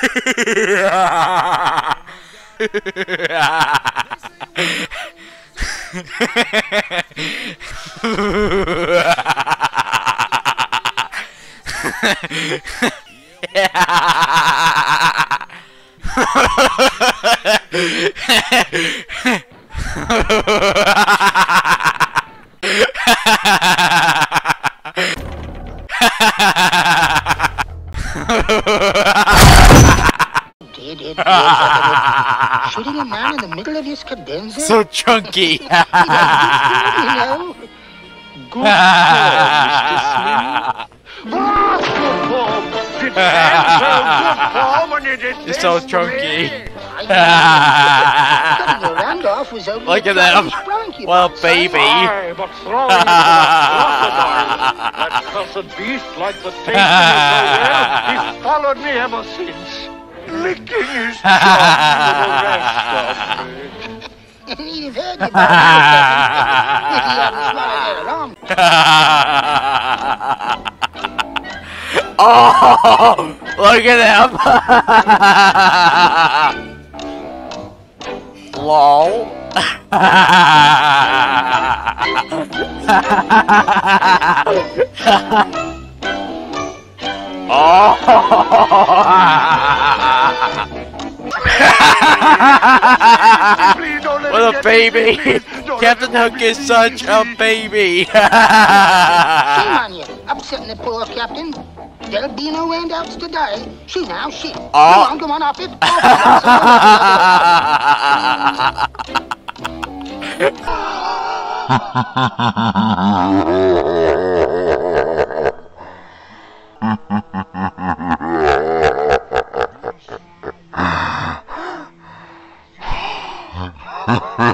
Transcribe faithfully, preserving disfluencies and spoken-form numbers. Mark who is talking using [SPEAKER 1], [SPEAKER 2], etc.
[SPEAKER 1] Shooting a man in the middle of his cadenza?
[SPEAKER 2] So chunky.
[SPEAKER 1] You know? Good form, Mister Slim. Good form. It's good form when it is
[SPEAKER 2] You're so chunky.
[SPEAKER 1] Cutting your hand off was only
[SPEAKER 2] Look at them. Well, baby.
[SPEAKER 3] Aye, but throwing it to that crocodile, that cursed beast, like the taste of it so well, he's followed me ever since, licking his tongue with the rest of me.
[SPEAKER 1] You've heard me by now, He hadn't swallowed it along.
[SPEAKER 2] Oh, look at him. Lol. Oh. What a baby. Captain Hook is such a baby.
[SPEAKER 1] Shame on you, upsetting the poor captain. There'll be no handouts today. She now, she.
[SPEAKER 2] Oh.
[SPEAKER 1] Come on, come on, off it. Off it.